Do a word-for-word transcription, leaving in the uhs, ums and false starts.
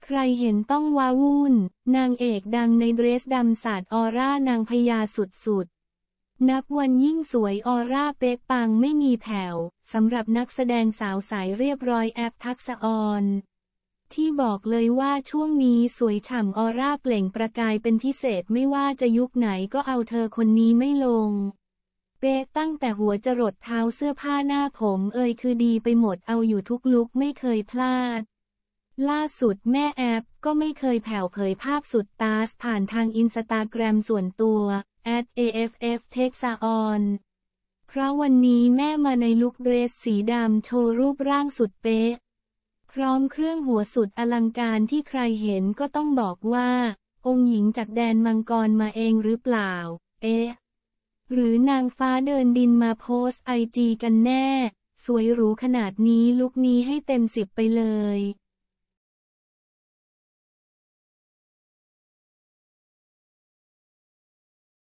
ใครเห็นต้องว้าวุ่นนางเอกดังในเดรสดำสาดออร่านางพญาสุดๆนับวันยิ่งสวยออร่าเป๊ะปังไม่มีแผ่วสำหรับนักแสดงสาวสายเรียบร้อยแอปทักษะออนที่บอกเลยว่าช่วงนี้สวยฉ่ำออร่าเปล่งประกายเป็นพิเศษไม่ว่าจะยุคไหนก็เอาเธอคนนี้ไม่ลงเป๊ะตั้งแต่หัวจรดเท้าเสื้อผ้าหน้าผมเอ่ยคือดีไปหมดเอาอยู่ทุกลุคไม่เคยพลาดล่าสุดแม่แอปก็ไม่เคยแผ่วเผยภาพสุดตาสผ่านทางอินสตาแกรมส่วนตัว แอท เอ เอฟ เอฟ เท็กซาออน เพราะวันนี้แม่มาในลุคเดรสสีดำโชว์รูปร่างสุดเป๊ะพร้อมเครื่องหัวสุดอลังการที่ใครเห็นก็ต้องบอกว่าองค์หญิงจากแดนมังกรมาเองหรือเปล่าเอ๊ะหรือนางฟ้าเดินดินมาโพสต์ไอจีกันแน่สวยหรูขนาดนี้ลุคนี้ให้เต็มสิบไปเลย